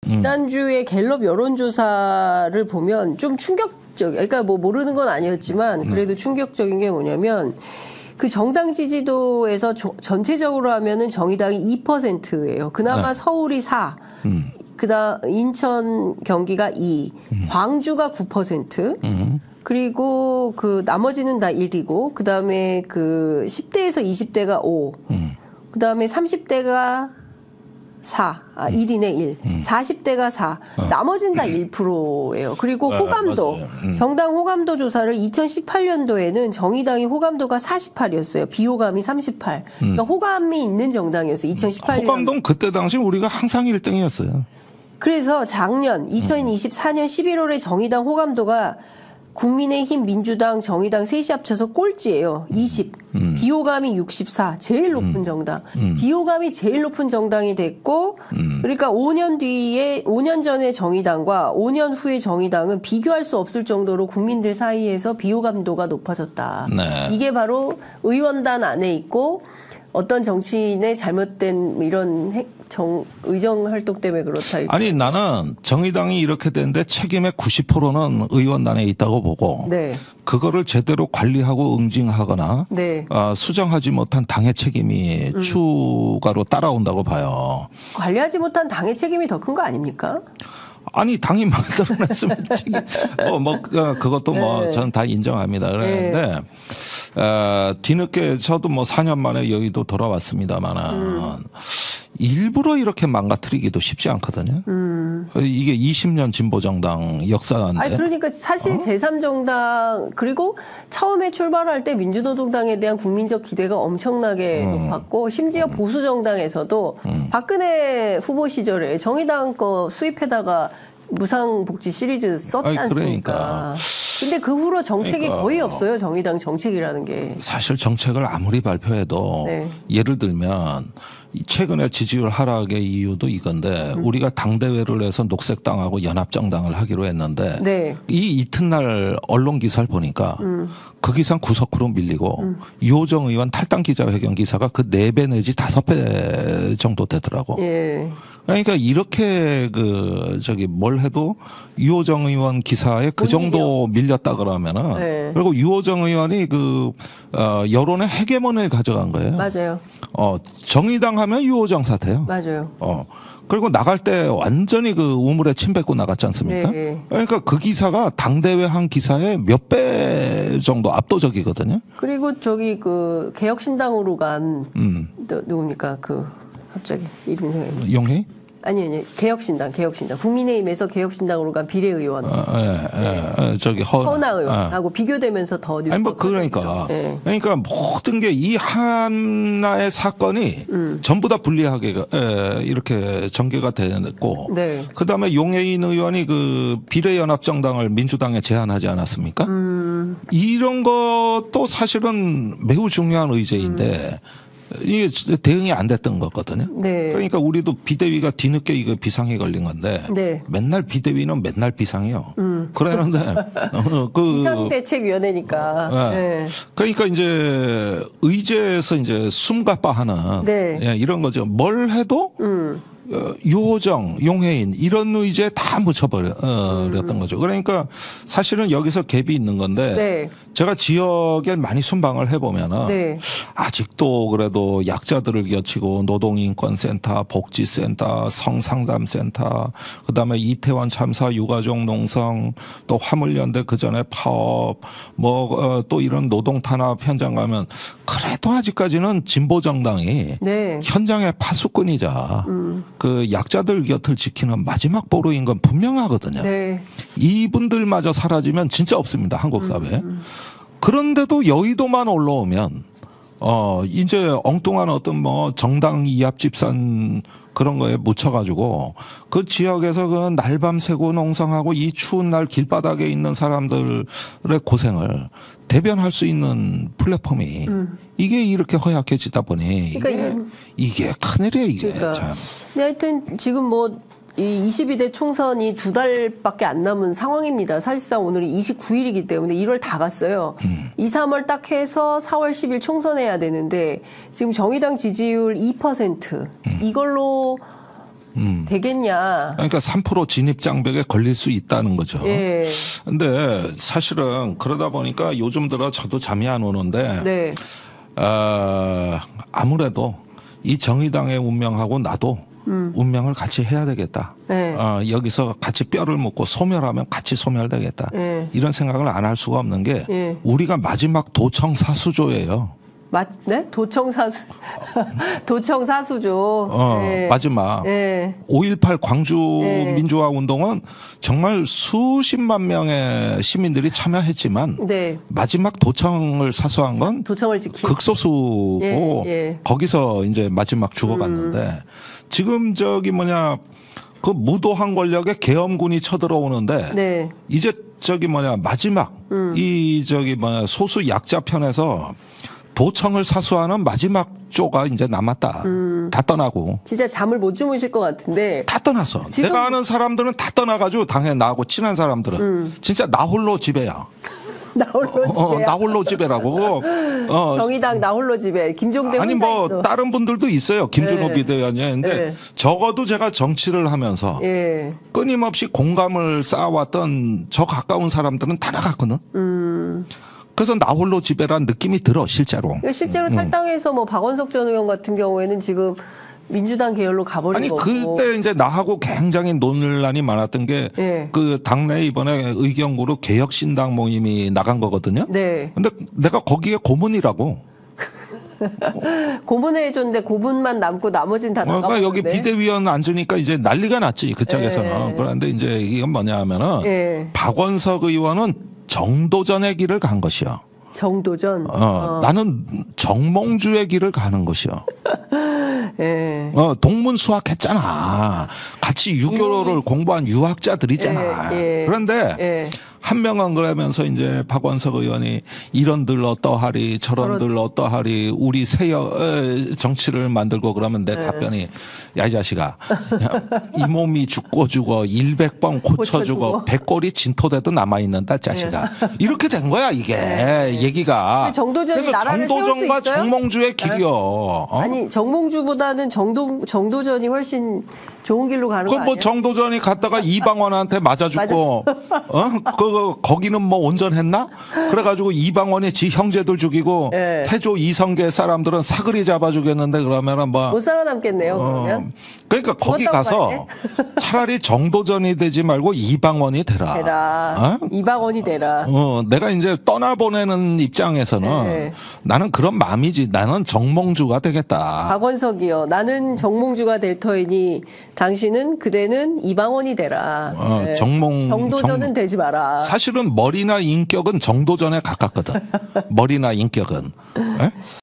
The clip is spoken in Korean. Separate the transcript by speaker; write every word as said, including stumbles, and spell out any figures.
Speaker 1: 지난주에 갤럽 여론조사를 보면 좀 충격적, 그러니까 뭐 모르는 건 아니었지만 그래도 충격적인 게 뭐냐면 그 정당 지지도에서 조, 전체적으로 하면은 정의당이 이 퍼센트예요. 그나마 네. 서울이 사, 음. 그다음 인천, 경기가 이, 음. 광주가 구 퍼센트. 음. 그리고 그 나머지는 다 일이고 그다음에 그 십 대에서 이십 대가 오. 음. 그다음에 삼십 대가 사, 아, 일이네, 일. 음. 사십 대가 사. 어. 나머지는 다 일 퍼센트예요. 그리고 아, 호감도, 음. 정당 호감도 조사를 이천십팔 년도에는 정의당이 호감도가 사십팔이었어요. 비호감이 삼십팔. 음. 그러니까 호감이 있는 정당이었어요. 이천십팔 년.
Speaker 2: 호감도는 그때 당시 우리가 항상 일 등이었어요.
Speaker 1: 그래서 작년 이천이십사 년 십일월에 정의당 호감도가 국민의힘, 민주당, 정의당 셋이 합쳐서 꼴찌예요. 이십. 음. 비호감이 육십사. 제일 높은 음. 정당. 음. 비호감이 제일 높은 정당이 됐고 음. 그러니까 오 년 뒤에 오 년 전에 정의당과 오 년 후에 정의당은 비교할 수 없을 정도로 국민들 사이에서 비호감도가 높아졌다. 네. 이게 바로 의원단 안에 있고 어떤 정치인의 잘못된 이런 정, 의정 활동 때문에 그렇다. 이렇게.
Speaker 2: 아니 나는 정의당이 이렇게 되는데 책임의 구십 퍼센트는 의원단에 있다고 보고 네. 그거를 제대로 관리하고 응징하거나 네. 어, 수정하지 못한 당의 책임이 음. 추가로 따라온다고 봐요.
Speaker 1: 관리하지 못한 당의 책임이 더 큰 거 아닙니까?
Speaker 2: 아니 당이 만들어냈으면 책임 어, 뭐 그것도 네. 뭐 저는 다 인정합니다. 그런데 네. 어, 뒤늦게 저도 뭐 사 년 만에 여의도 돌아왔습니다만은 음. 일부러 이렇게 망가뜨리기도 쉽지 않거든요. 음. 이게 이십 년 진보정당 역사인데.
Speaker 1: 아니 그러니까 사실 어? 제삼 정당 그리고 처음에 출발할 때 민주노동당에 대한 국민적 기대가 엄청나게 음. 높았고 심지어 음. 보수정당에서도 음. 박근혜 후보 시절에 정의당 거 수입해다가 무상복지 시리즈 썼지 않습니까?
Speaker 2: 그러니까.
Speaker 1: 근데 그 후로 정책이
Speaker 2: 그러니까.
Speaker 1: 거의 없어요. 정의당 정책이라는 게.
Speaker 2: 사실 정책을 아무리 발표해도 네. 예를 들면 최근에 지지율 하락의 이유도 이건데 음. 우리가 당대회를 해서 녹색당하고 연합정당을 하기로 했는데 네. 이 이튿날 언론 기사를 보니까 음. 그 기사는 구석으로 밀리고 음. 유호정 의원 탈당 기자회견 기사가 그 네 배 내지 다섯 배 정도 되더라고. 예. 그러니까 이렇게 그 저기 뭘 해도 유호정 의원 기사에 그 정도 밀렸다 그러면은 네. 그리고 유호정 의원이 그 어, 여론의 헤게몬을 가져간 거예요.
Speaker 1: 맞아요.
Speaker 2: 어 정의당 하면 유호정 사태요.
Speaker 1: 맞아요.
Speaker 2: 어 그리고 나갈 때 완전히 그 우물에 침 뱉고 나갔지 않습니까? 네. 그러니까 그 기사가 당대회 한 기사의 몇 배 정도 압도적이거든요.
Speaker 1: 그리고 저기 그 개혁신당으로 간 음. 너, 누굽니까 그 갑자기 이름 생각이
Speaker 2: 용희?
Speaker 1: 아니 아니 개혁신당 개혁신당 국민의힘에서 개혁신당으로 간 비례의원
Speaker 2: 아, 예, 예, 예. 저기 허,
Speaker 1: 허나 의원하고 아. 비교되면서 더 뉴스가
Speaker 2: 아니 뭐 그러니까 네. 그러니까 모든 게 이 하나의 사건이 음. 전부 다 불리하게 예, 이렇게 전개가 됐고 네. 그다음에 용해인 의원이 그 비례연합정당을 민주당에 제안하지 않았습니까? 음. 이런 것도 사실은 매우 중요한 의제인데. 음. 이게 대응이 안 됐던 거거든요. 네. 그러니까 우리도 비대위가 뒤늦게 이거 비상에 걸린 건데 네. 맨날 비대위는 맨날 비상이요. 음. 그러는데
Speaker 1: 그 비상대책위원회니까. 네.
Speaker 2: 네. 그러니까 이제 의제에서 이제 숨가빠하는 네. 예, 이런 거죠. 뭘 해도. 음. 유호정, 용해인 이런 의제에 다 묻혀버렸던 음. 거죠. 그러니까 사실은 여기서 갭이 있는 건데 네. 제가 지역에 많이 순방을 해보면은 네. 아직도 그래도 약자들을 겨치고 노동인권센터, 복지센터, 성상담센터, 그다음에 이태원 참사 유가족 농성, 또 화물연대 그전에 파업, 뭐 또 이런 노동 탄압 현장 가면 그래도 아직까지는 진보 정당이 네. 현장의 파수꾼이자 음. 그 약자들 곁을 지키는 마지막 보루인 건 분명하거든요. 네. 이분들마저 사라지면 진짜 없습니다. 한국 사회에. 음. 그런데도 여의도만 올라오면 어 이제 엉뚱한 어떤 뭐 정당 이합 집산 그런 거에 묻혀가지고 그 지역에서 그 날밤 새고 농성하고 이 추운 날 길바닥에 있는 사람들의 고생을 대변할 수 있는 플랫폼이 음. 이게 이렇게 허약해지다 보니 그러니까 이게, 이게 큰일이에요 이게.
Speaker 1: 그러니까.
Speaker 2: 참.
Speaker 1: 근데 하여튼 지금 뭐 이 이십이 대 총선이 두 달밖에 안 남은 상황입니다. 사실상 오늘이 이십구 일이기 때문에 일월 다 갔어요. 음. 이, 삼월 딱 해서 사월 십일 총선해야 되는데 지금 정의당 지지율 이 퍼센트 음. 이걸로
Speaker 2: 음.
Speaker 1: 되겠냐.
Speaker 2: 그러니까 삼 퍼센트 진입 장벽에 걸릴 수 있다는 거죠.
Speaker 1: 예.
Speaker 2: 근데 사실은 그러다 보니까 요즘 들어 저도 잠이 안 오는데
Speaker 1: 네.
Speaker 2: 어, 아무래도 이 정의당의 운명하고 나도 음. 운명을 같이 해야 되겠다. 네. 어, 여기서 같이 뼈를 묻고 소멸하면 같이 소멸되겠다. 네. 이런 생각을 안 할 수가 없는 게 네. 우리가 마지막 도청 사수조예요.
Speaker 1: 맞, 네? 도청 사수, 도청 사수조.
Speaker 2: 어,
Speaker 1: 네.
Speaker 2: 마지막.
Speaker 1: 네.
Speaker 2: 오일팔 광주
Speaker 1: 네.
Speaker 2: 민주화 운동은 정말 수십만 명의 시민들이 참여했지만 네. 마지막 도청을 사수한 건
Speaker 1: 도청을 지키
Speaker 2: 극소수고
Speaker 1: 예, 예.
Speaker 2: 거기서 이제 마지막 죽어갔는데 음. 지금 저기 뭐냐 그 무도한 권력에 계엄군이 쳐들어오는데 네. 이제 저기 뭐냐 마지막 음. 이 저기 뭐냐 소수 약자 편에서 도청을 사수하는 마지막 조가 이제 남았다. 음. 다 떠나고.
Speaker 1: 진짜 잠을 못 주무실 것 같은데.
Speaker 2: 다 떠났어. 지금... 내가 아는 사람들은 다 떠나가지고 당연히 나하고 친한 사람들은 음. 진짜 나 홀로 집에야.
Speaker 1: 나 홀로 집에.
Speaker 2: 어, 나 홀로 집에라고.
Speaker 1: 어. 정의당 나 홀로 집에. 김종대
Speaker 2: 아니
Speaker 1: 혼자
Speaker 2: 뭐
Speaker 1: 있어.
Speaker 2: 다른 분들도 있어요. 김준호
Speaker 1: 네.
Speaker 2: 비대위원인데 네. 적어도 제가 정치를 하면서 네. 끊임없이 공감을 쌓아왔던 저 가까운 사람들은 다 나갔거든. 음. 그래서 나 홀로 집에란 느낌이 들어 실제로.
Speaker 1: 실제로 탈당해서 뭐 박원석 전 의원 같은 경우에는 지금 민주당 계열로 가버린
Speaker 2: 아니,
Speaker 1: 거고.
Speaker 2: 아니 그때 이제 나하고 굉장히 논란이 많았던 게 그 네. 당내 이번에 의경구로 개혁신당 모임이 나간 거거든요. 네. 근데 내가 거기에 고문이라고.
Speaker 1: 고문해 해줬는데 고문만 남고 나머지는 다 나가버렸네.
Speaker 2: 그러니까 여기 비대위원 앉으니까 이제 난리가 났지 그쪽에서는. 네. 그런데 이제 이건 뭐냐 하면은 네. 박원석 의원은 정도전의 길을 간 것이요.
Speaker 1: 정도전.
Speaker 2: 어, 어. 나는 정몽주의 길을 가는 것이요.
Speaker 1: 예.
Speaker 2: 어, 동문 수학했잖아. 같이 유교를 이... 공부한 유학자들이잖아. 예, 예. 그런데 예. 한 명은 그러면서 이제 박원석 의원이 이런들 어떠하리 저런들 저런... 어떠하리 우리 새 정치를 만들고 그러면 내 예. 답변이 야 이 자식아 이 몸이 죽고 죽어 일백 번 고쳐주고 백골이 진토대도 남아있는다 자식아. 예. 이렇게 된 거야 이게 예. 얘기가.
Speaker 1: 정도전이 나라를
Speaker 2: 정도전과 정몽주의 길이요. 어?
Speaker 1: 아니 정몽주보다는 정도, 정도전이 훨씬 좋은 길로 가는 거 아니야?
Speaker 2: 그럼 뭐 정도전이 갔다가 이방원한테 맞아 죽고 어? 그 거기는 뭐 온전했나? 그래가지고 이방원이 지 형제들 죽이고 네. 태조 이성계 사람들은 사거리 잡아 주겠는데 그러면은 뭐
Speaker 1: 못 살아남겠네요. 어, 그러면.
Speaker 2: 그러니까 거기 가서 차라리 정도전이 되지 말고 이방원이 되라.
Speaker 1: 되라. 어? 이방원이 되라.
Speaker 2: 어, 내가 이제 떠나보내는 입장에서는 네. 나는 그런 마음이지. 나는 정몽주가 되겠다.
Speaker 1: 박원석이요. 나는 정몽주가 될 터이니 당신은 그대는 이방원이 되라.
Speaker 2: 어, 네. 정몽
Speaker 1: 정도전은 정... 되지 마라.
Speaker 2: 사실은 머리나 인격은 정도전에 가깝거든. 머리나 인격은. 네?